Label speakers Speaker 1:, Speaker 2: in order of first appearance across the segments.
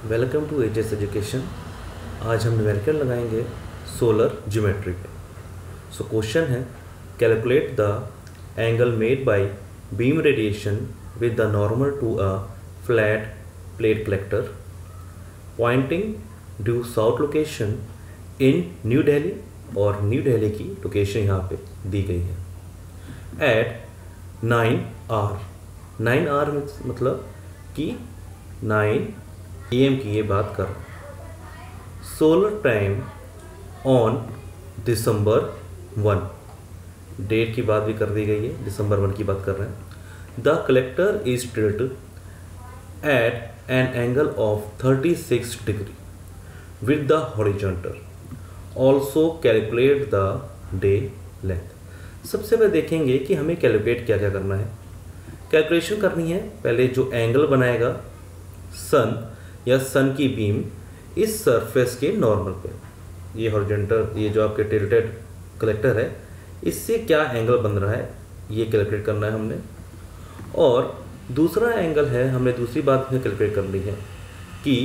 Speaker 1: Welcome to HS education. आज हम numerical लगाएंगे सोलर ज्योमेट्री पे। सो क्वेश्चन है, calculate the angle made by beam radiation with the normal to a flat plate collector pointing due south location in New Delhi. और New Delhi की location यहाँ पे दी गई है एट 9 आर मतलब कि 9 AM की ये बात कर रहा हूँ। Solar time on December 1, date की बात भी कर दी गई है, दिसंबर 1 की बात कर रहे हैं। The collector is tilt at an angle of 36 degree with the horizontal. Also calculate the day length. सबसे पहले देखेंगे कि हमें कैलकुलेट क्या क्या करना है। कैलकुलेशन करनी है, पहले जो एंगल बनाएगा सन या सन की बीम इस सरफेस के नॉर्मल पे, ये हॉरिजॉन्टल, ये जो आपके टिल्टेड कलेक्टर है, इससे क्या एंगल बन रहा है ये कैलकुलेट करना है हमने। और दूसरा एंगल है, हमने दूसरी बात में कैलकुलेट करनी है कि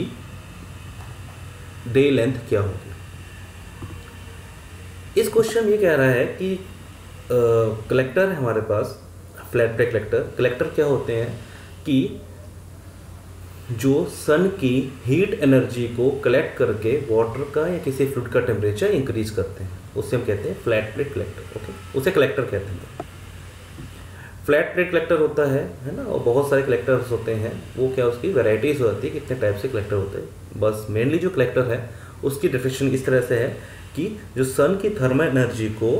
Speaker 1: डे लेंथ क्या होगी। इस क्वेश्चन में ये कह रहा है कि कलेक्टर है हमारे पास, फ्लैट प्लेट कलेक्टर। कलेक्टर क्या होते हैं कि जो सन की हीट एनर्जी को कलेक्ट करके वाटर का या किसी फ्लूइड का टेम्परेचर इंक्रीज करते हैं, उससे हम कहते हैं फ्लैट प्लेट कलेक्टर। ओके, उसे कलेक्टर कहते हैं। फ्लैट प्लेट कलेक्टर होता है ना, और बहुत सारे कलेक्टर्स होते हैं। वो क्या, उसकी वैरायटीज होती है, कितने टाइप से कलेक्टर होते हैं। बस मेनली जो कलेक्टर है उसकी डेफिनेशन इस तरह से है कि जो सन की थर्मल एनर्जी को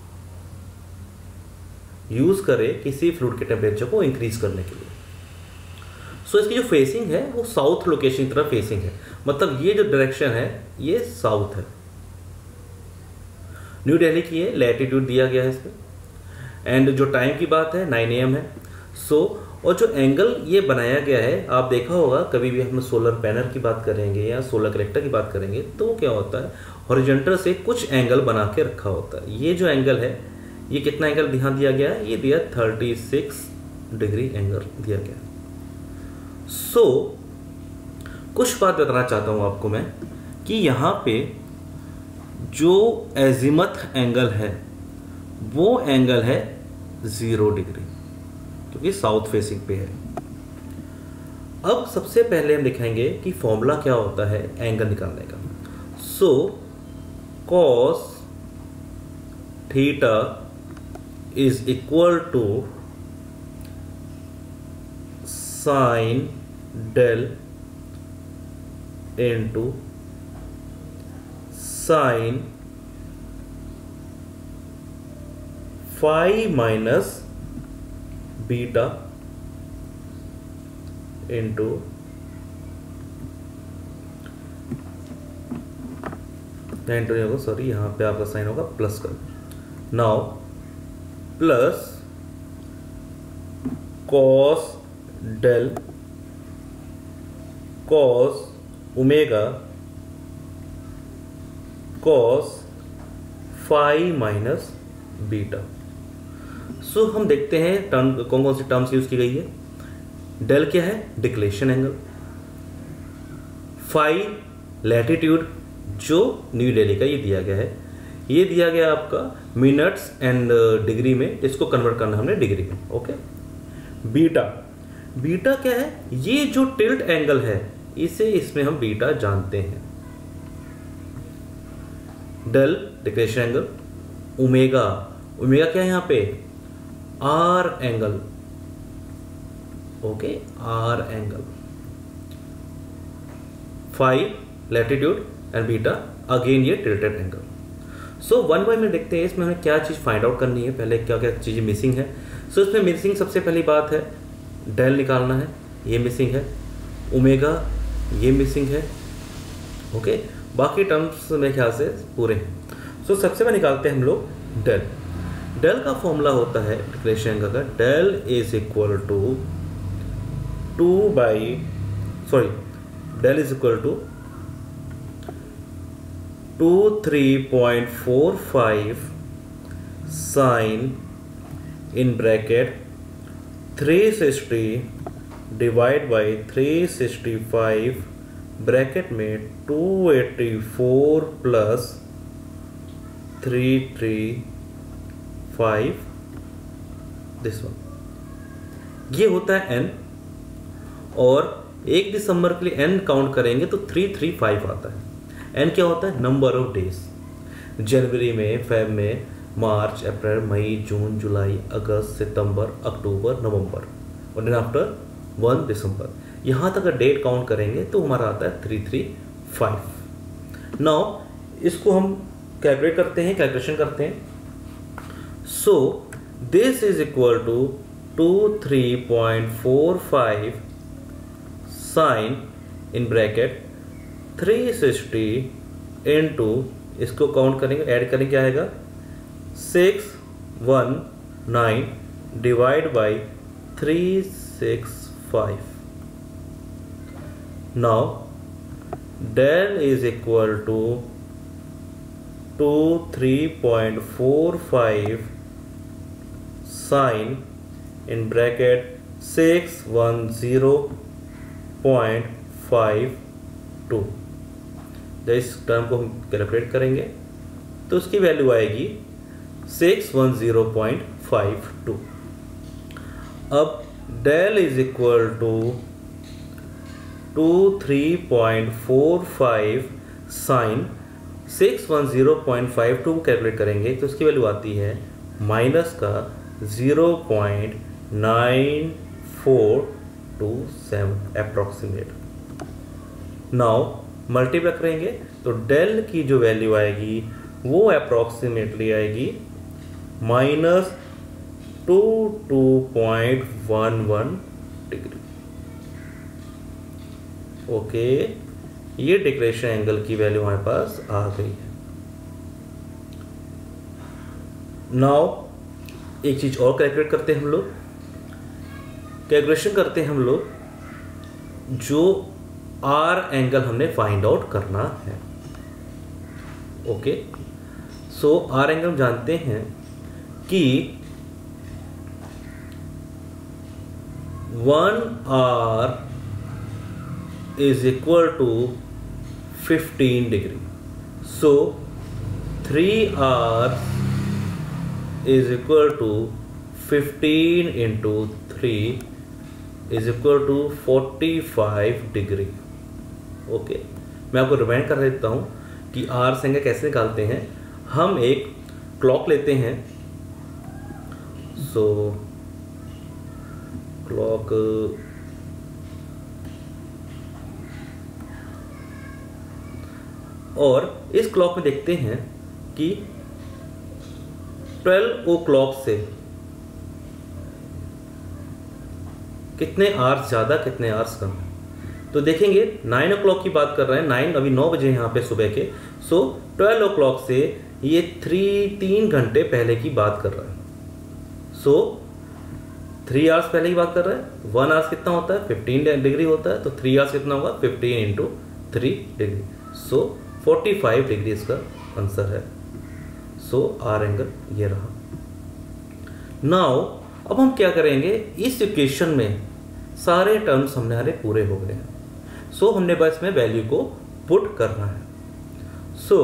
Speaker 1: यूज करे किसी फ्लूइड के टेम्परेचर को इंक्रीज करने के लिए। सो इसकी जो फेसिंग है वो साउथ लोकेशन की तरफ फेसिंग है, मतलब ये जो डायरेक्शन है ये साउथ है। न्यू दिल्ली की है, लैटिट्यूड दिया गया है इसमें, एंड जो टाइम की बात है 9 AM है। सो और जो एंगल ये बनाया गया है, आप देखा होगा कभी भी हम सोलर पैनल की बात करेंगे या सोलर कलेक्टर की बात करेंगे तो क्या होता है, हॉरिजॉन्टल से कुछ एंगल बना के रखा होता है। ये जो एंगल है, ये कितना एंगल ध्यान दिया गया है, ये दिया 36 डिग्री एंगल दिया गया। सो कुछ बात बताना चाहता हूं आपको मैं कि यहां पे जो एजिमथ एंगल है वो एंगल है 0 डिग्री, क्योंकि साउथ फेसिंग पे है। अब सबसे पहले हम दिखाएंगे कि फॉर्मूला क्या होता है एंगल निकालने का। So cos theta is equal to sine del into sine phi minus beta into sorry, यहां पे आपका साइन होगा प्लस का। Now plus cos del cos omega cos phi minus beta. So हम देखते हैं टर्म कौन कौन सी टर्म्स यूज की गई है। डेल क्या है, डिक्लेशन एंगल। फाई लैटिट्यूड जो न्यू दिल्ली का ये दिया गया है, ये दिया गया आपका मिनट्स एंड डिग्री में, इसको कन्वर्ट करना हमने डिग्री में। ओके, बीटा, बीटा क्या है, ये जो टिल्ट एंगल है इसे, इसमें हम बीटा जानते हैं। Del declination angle, omega, omega क्या है यहाँ पे, hour angle. Okay, hour angle. Phi latitude and beta again ये tilted angle. So one by में देखते हैं इसमें हमें क्या चीज फाइंड आउट करनी है, पहले क्या क्या चीजें मिसिंग है। सो इसमें मिसिंग सबसे पहली बात है डेल निकालना है, ये मिसिंग है। ओमेगा ये मिसिंग है। ओके, बाकी टर्म्स मेरे ख्याल से पूरे हैं। सो सबसे पहले निकालते हैं हम लोग डेल। डेल का फॉर्मूला होता है डिक्लेशन एंगल का, del is equal to del is equal to 23.45 sine in bracket 360 divide by 365 bracket में 284 प्लस 335 दिस वन, ये होता है n। और 1 दिसंबर के लिए n काउंट करेंगे तो 335 आता है। n क्या होता है? Number of days. जनवरी में, फेब में, मार्च, अप्रैल, मई, जून, जुलाई, अगस्त, सितंबर, अक्टूबर, नवंबर और देन आफ्टर 1 दिसंबर। यहाँ तक अगर डेट काउंट करेंगे तो हमारा आता है 335। नाउ इसको हम कैलकुलेट करते हैं, कैलकुलेशन करते हैं। So this is equal to 23.45 sine in bracket 360 into, इसको काउंट करेंगे, ऐड करेंगे, क्या आएगा 619 divide by 365। Now del is equal to 23.45 sin in bracket 610.52। जब इस टर्म को हम कैलकुलेट करेंगे तो उसकी वैल्यू आएगी 610.52। अब del is equal to 23.45 sine 610.52 calculate करेंगे तो उसकी वैल्यू आती है माइनस का 0.9427 अप्रॉक्सीमेट। नाउ मल्टीप्लाई करेंगे तो डेल की जो वैल्यू आएगी वो अप्रॉक्सीमेटली आएगी माइनस 22.11 डिग्री। ओके, ये डिक्लेरेशन एंगल की वैल्यू हमारे पास आ गई है। नाउ एक चीज और कैलकुलेट करते हैं हम लोग, कैलकुलेशन करते हैं हम लोग जो आर एंगल हमने फाइंड आउट करना है। ओके, सो आर एंगल हम जानते हैं कि 1R is equal to 15 degree. So 3R is equal to 15 into 3 is equal to 45 degree. Okay, मैं आपको रिमाइंड कर देता हूँ कि आर से एंगल कैसे निकालते हैं। हम एक क्लॉक लेते हैं, सो क्लॉक और इस क्लॉक में देखते हैं कि 12 o'clock से कितने आवर्स ज़्यादा कितने आवर्स कम। तो देखेंगे 9 o'clock की बात कर रहे हैं, 9 अभी 9 बजे यहाँ पे सुबह के। सो 12 o'clock से ये 3 घंटे पहले की बात कर रहा है। सो 3 आवर्स पहले की बात कर रहा है। 1 आवर्स कितना होता है? 15 डिग्री होता है। तो 3 आवर्स कितना होगा? 15 इंटू 3 डिग्री। सो 45 डिग्री इसका आंसर है। सो आर एंगल ये रहा। नाउ अब हम क्या करेंगे, इस इक्वेशन में सारे टर्म्स हमारे पूरे हो गए हैं। सो हमने बस में वैल्यू को पुट करना है। सो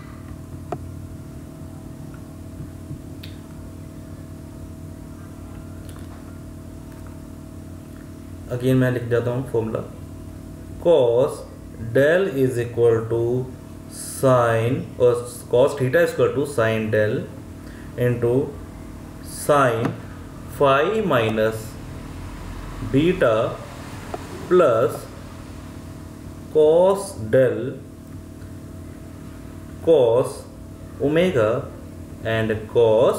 Speaker 1: अगेन मैं लिख देता हूं formula, cos del is equal to sine और cos theta is equal to sine del into sine phi minus beta plus cos del cos omega and cos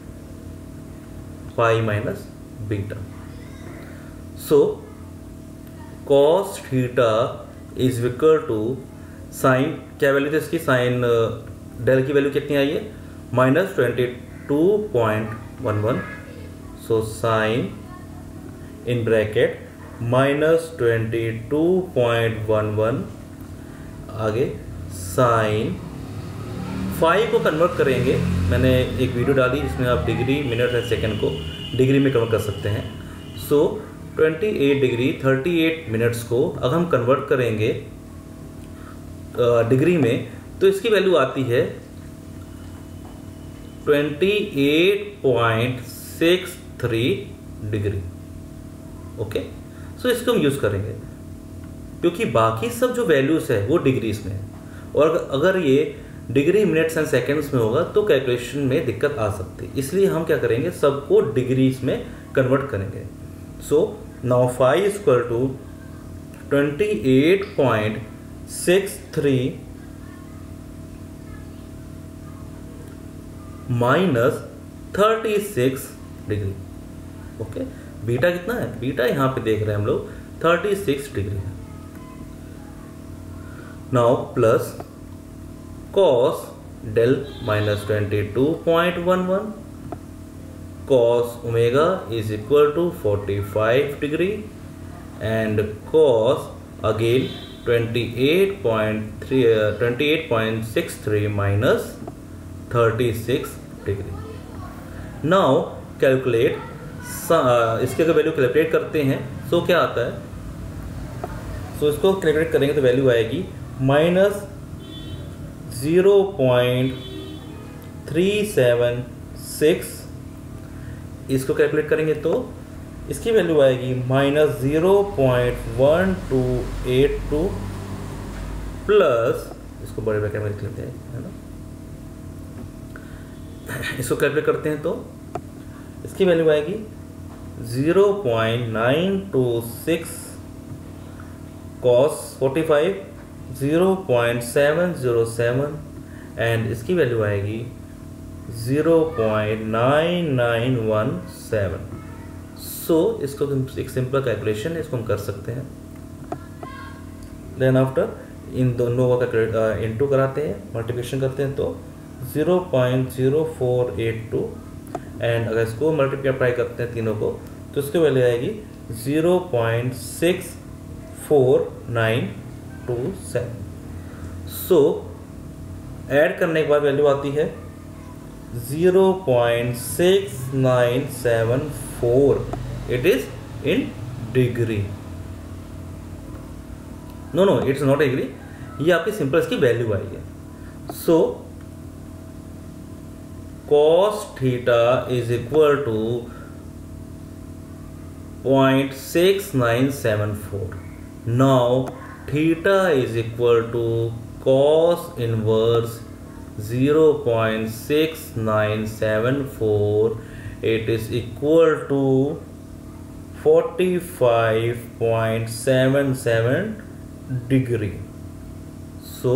Speaker 1: phi minus beta. So cos theta is equal to sine, क्या वैल्यू थी इसकी? Sine del की वैल्यू कितनी आई है? Minus 22.11। So sine in bracket minus 22.11 आगे साइन फाई को कन्वर्ट करेंगे। मैंने एक वीडियो डाली जिसमें आप डिग्री, मिनट या सेकंड को डिग्री में कन्वर्ट कर सकते हैं। सो 28 डिग्री 38 मिनट्स को अगर हम कन्वर्ट करेंगे डिग्री में, तो इसकी वैल्यू आती है 28.63 डिग्री। ओके, सो इसको हम यूज़ करेंगे क्योंकि बाकी सब जो वैल्यूज़ है वो डिग्रीज में है, और अगर ये डिग्री मिनट्स एंड सेकेंड्स में होगा तो कैलकुलेशन में दिक्कत आ सकती है। इसलिए हम क्या करेंगे, सबको डिग्रीज में कन्वर्ट करेंगे। So now phi is equal to 28.63 minus 36 degree. Okay, beta कितना है, बीटा यहाँ पे देख रहे हैं हम लोग 36 डिग्री है। Now plus cos del minus 22.11 cos omega is equal to 45 degree and cos again 28.63 minus 36 degree. Now calculate इसके अगर वैल्यू कैलकुलेट करते हैं तो क्या आता है, सो इसको कैलकुलेट करेंगे तो वैल्यू आएगी माइनस 0.376। इसको कैलकुलेट करेंगे तो इसकी वैल्यू आएगी माइनस 0.1282 प्लस, इसको बड़े ब्रैकेट में लिख लेते हैं, है ना। इसको कैलकुलेट करते हैं तो इसकी वैल्यू आएगी 0.926 cos 45 0.707 एंड इसकी वैल्यू आएगी 0.9917। सो इसको एक सिंपल कैलकुलेशन है, इसको हम कर सकते हैं। देन आफ्टर इन दोनों का इनटू कराते हैं, मल्टीप्लिकेशन करते हैं तो 0.0482 एंड अगर इसको मल्टीप्लाई करते हैं तीनों को तो इसकी वैल्यू आएगी 0.64927। सो ऐड करने के बाद वैल्यू आती है 0.6974। It is in degree, no it's not degree, ये आपकी सिंपल इसकी वैल्यू आई है। सो cos theta is equal to 0.6974. Now theta is equal to cos inverse 0.6974. It is equal to 45.77 degree. So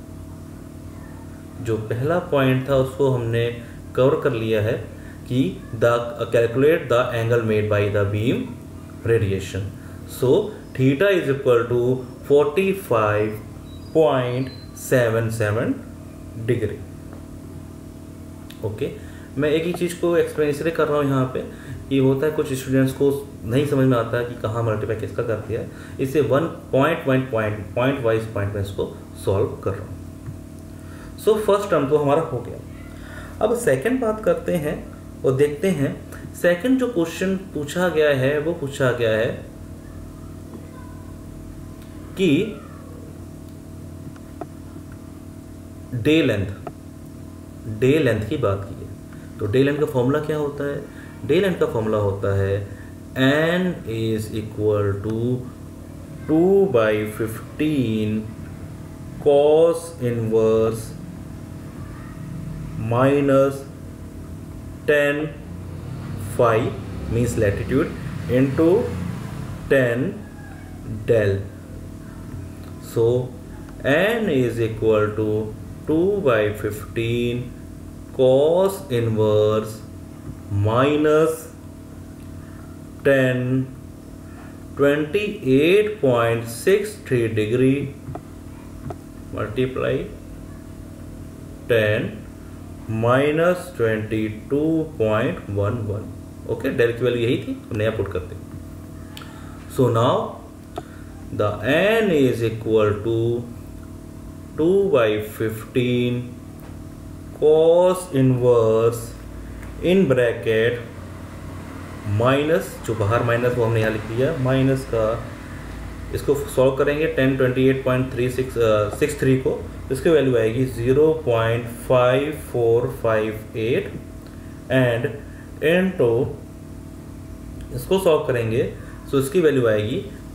Speaker 1: जो पहला पॉइंट था उसको हमने कवर कर लिया है कि calculate the angle made by the beam radiation. So theta is equal to 45.77 degree. Okay, मैं एक ही चीज़ को एक्सप्लेन इसलिए कर रहा हूँ यहाँ पे, ये होता है कुछ स्टूडेंट्स को नहीं समझ में आता है कि कहाँ मल्टीप्लाई किसका कर दिया है, इससे पॉइंट वाइज पॉइंट में इसको सॉल्व कर रहा हूँ। सो फर्स्ट टर्म तो हमारा हो गया। अब सेकंड बात करते हैं और देखते हैं सेकंड जो क्वेश्चन पूछा गया है वो पूछा गया है कि डे लेंथ की बात की है। तो डे लेंथ का फॉर्मूला क्या होता है, डे लेंथ का फॉर्मूला होता है n is equal to 2/15 cos inverse minus 10 phi means latitude into 10 del. So n is equal to 2/15 cos inverse minus 10 28.63 degree multiply 10 minus 22.11। Okay, del की value यही थी, हम नया पुट करते हैं। So now the n is equal to 2/15 cos inverse in bracket minus, जो बाहर minus वो हमने यहाँ लिख दिया, माइनस का इसको सॉल्व करेंगे 1028.3663 को, इसकी वैल्यू आएगी 0.5458 एंड इनटू इसको सॉल्व करेंगे तो इसकी वैल्यू आएगी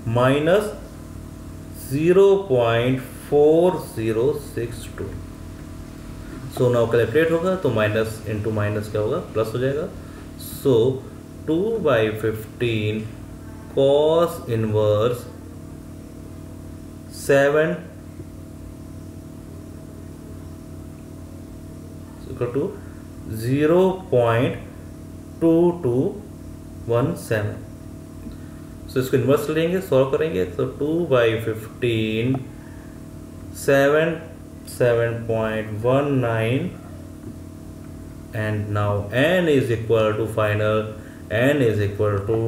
Speaker 1: -0.4062। सो नाउ कैलकुलेट होगा तो माइनस इंटू माइनस क्या होगा, प्लस हो जाएगा। So 2/15 cos inverse 7 equal to 0.2217। सो इसको इन्वर्स लेंगे, सॉल्व करेंगे तो 2/15 7.19 and now n is equal to final n is equal to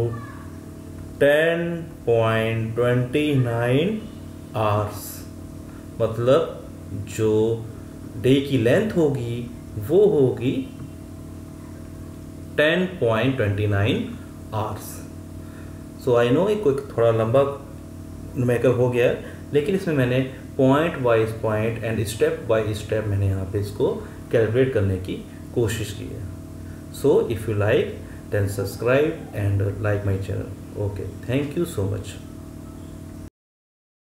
Speaker 1: 10.29 hours। मतलब जो डे की लेंथ होगी वो होगी 10.29 hours। सो आई नो कोई थोड़ा लंबा न्यूमेरिकल हो गया है, लेकिन इसमें मैंने point wise point and step by step मैंने यहाँ पे इसको कैलकुलेट करने की कोशिश की है। So if you like then subscribe and like my channel. Okay, thank you so much.